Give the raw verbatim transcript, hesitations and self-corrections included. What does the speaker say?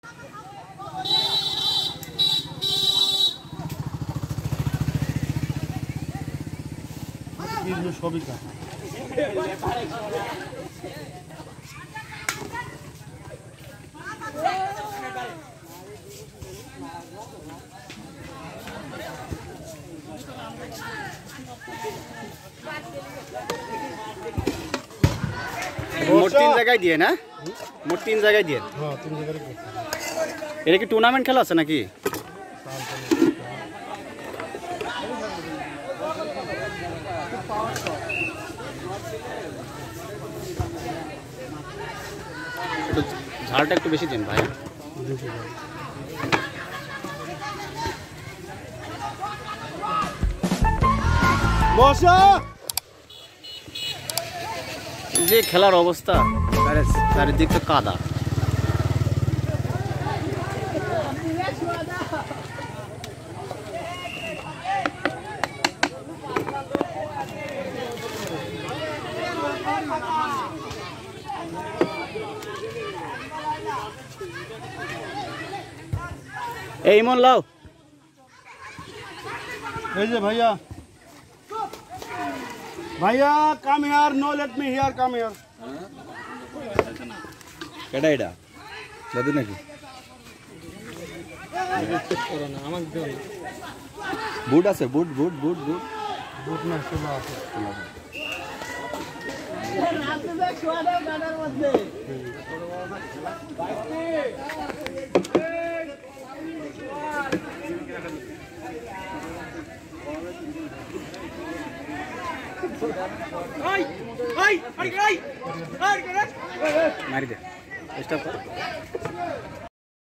সবই কাজ মোট তিন জায়গায় দিয়ে না মোট তিন জায়গায় দিয়ে হ্যাঁ তিন জায়গায় এটা কি টুর্নামেন্ট খেলা আছে নাকি ঝালটা একটু বেশি দিন ভাই বসা যে খেলার অবস্থা চারিদিক তো কাদা এই মন লাও এই যে ভাইয়া ভাইয়া come here no let me here come here কেডা এটা দাদু নাকি বুট আছে বুট বুট বুট বুট বুট না সোলা আছে মারি দে স্টপ কর